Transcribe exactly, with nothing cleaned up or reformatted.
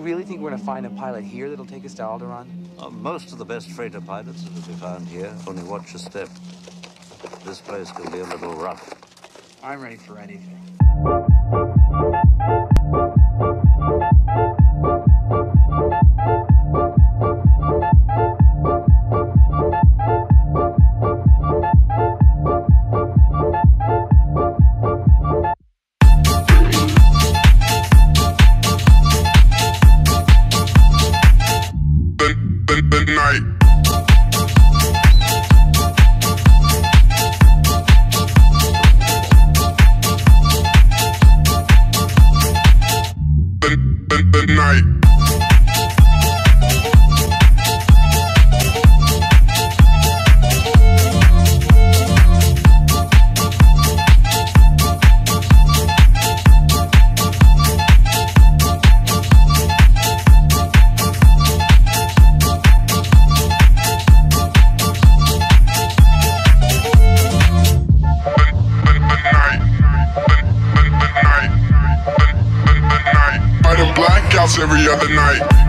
really think we're gonna find a pilot here that'll take us to Alderaan? Uh, most of the best freighter pilots are to be found here. Only watch your step. This place can be a little rough. I'm ready for anything. Blackouts every other night.